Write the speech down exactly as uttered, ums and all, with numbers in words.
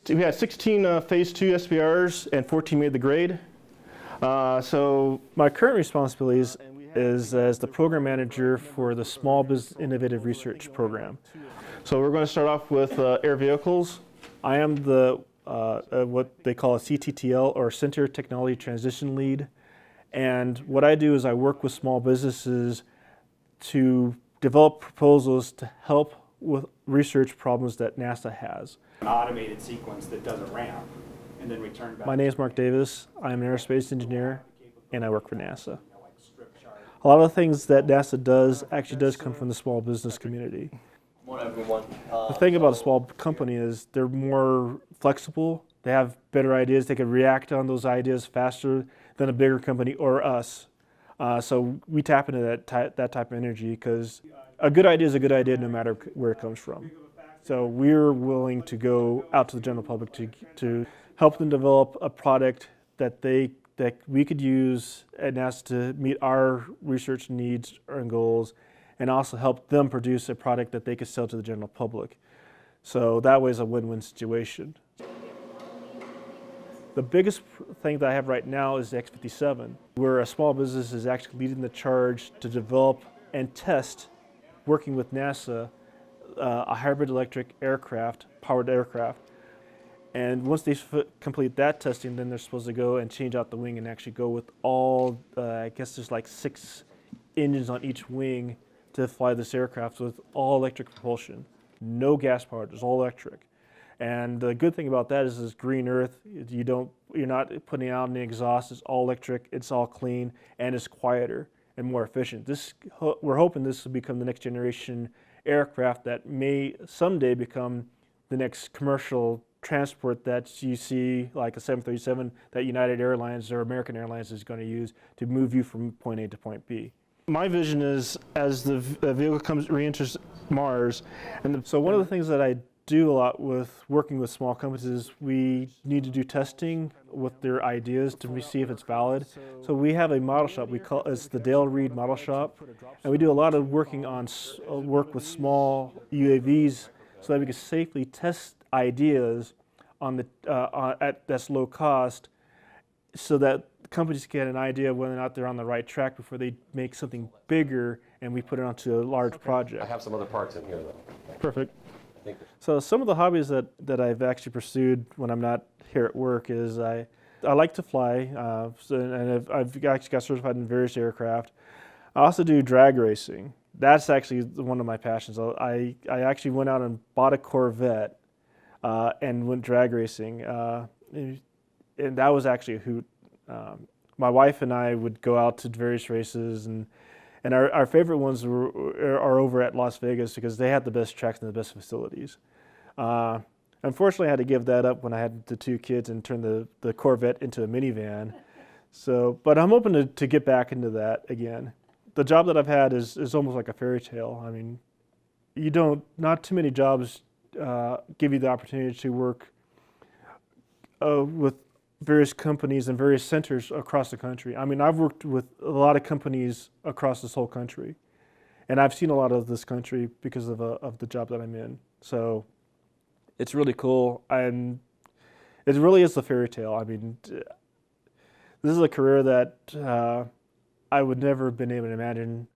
So we had sixteen uh, phase two S B Rs and fourteen made the grade. Uh, so my current responsibilities is as the program manager for the Small Business Innovative Research Program. So we're going to start off with uh, air vehicles. I am the uh, uh, what they call a C T T L, or Center Technology Transition Lead. And what I do is I work with small businesses to develop proposals to help with research problems that NASA has. An automated sequence that does a ramp and then return back. My name is Mark Davis. I'm an aerospace engineer and I work for NASA. A lot of the things that NASA does actually does come from the small business community. Morning, everyone. Uh, the thing about a small company is they're more flexible. They have better ideas. They can react on those ideas faster than a bigger company or us. Uh, so we tap into that, ty that type of energy because a good idea is a good idea no matter where it comes from. So we're willing to go out to the general public to, to help them develop a product that they that we could use at NASA to meet our research needs and goals, and also help them produce a product that they could sell to the general public. So that way it's a win-win situation. The biggest thing that I have right now is the X fifty-seven, where a small business is actually leading the charge to develop and test, working with NASA, uh, a hybrid electric aircraft, powered aircraft. And once they complete that testing, then they're supposed to go and change out the wing and actually go with all, uh, I guess there's like six engines on each wing to fly this aircraft with all electric propulsion. No gas powered, it's all electric. And the good thing about that is this green earth, you don't, you're not putting out any exhaust, it's all electric, it's all clean, and it's quieter and more efficient. This, we're hoping this will become the next generation aircraft that may someday become the next commercial transport that you see, like a seven thirty-seven that United Airlines or American Airlines is going to use to move you from point A to point B. My vision is as the vehicle comes re-enters Mars, and the, so one of the things that I do a lot with working with small companies is we need to do testing with their ideas to see if it's valid. So we have a model shop, we call it's the Dale Reed Model Shop, and we do a lot of working on uh, work with small U A Vs so that we can safely test ideas on the uh, on, at that's low cost, so that companies get an idea of whether or not they're on the right track before they make something bigger and we put it onto a large project. I have some other parts in here though. Perfect. Thank you. So some of the hobbies that, that I've actually pursued when I'm not here at work is I, I like to fly, uh, so, and I've, I've actually got certified in various aircraft. I also do drag racing. That's actually one of my passions. I, I actually went out and bought a Corvette uh, and went drag racing, uh, and that was actually a hoot. Um, my wife and I would go out to various races, and and our, our favorite ones were, are over at Las Vegas because they had the best tracks and the best facilities. Uh, unfortunately, I had to give that up when I had the two kids and turn the, the Corvette into a minivan. So, but I'm hoping to, to get back into that again. The job that I've had is, is almost like a fairy tale. I mean, you don't, not too many jobs uh, give you the opportunity to work uh, with various companies and various centers across the country. I mean, I've worked with a lot of companies across this whole country, and I've seen a lot of this country because of, uh, of the job that I'm in. So it's really cool, and it really is the fairy tale. I mean, this is a career that uh, I would never have been able to imagine